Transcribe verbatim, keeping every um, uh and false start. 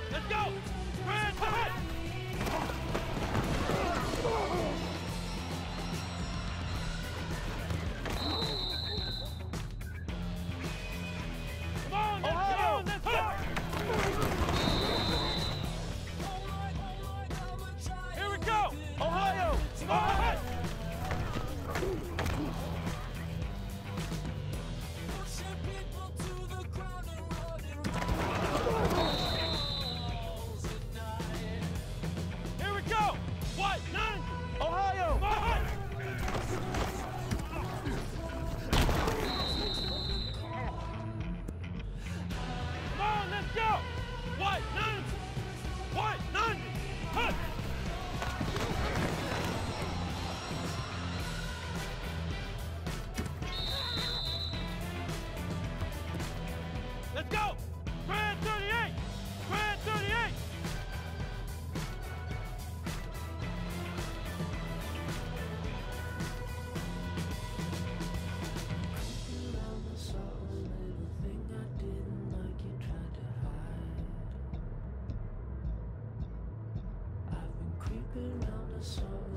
Let's go! Grand hit! Come on, let's Ohio. go! Let's go! Here we go! Ohio! Ohio! Here we go! What? Nine! Ohio! Ohio! Come on, let's go! What? Nine! What? Nine! Hut! Let's go! Grand thirty-eight! Grand thirty-eight! Around the subtle little thing I didn't like, you tried to hide. I've been creeping around the subtle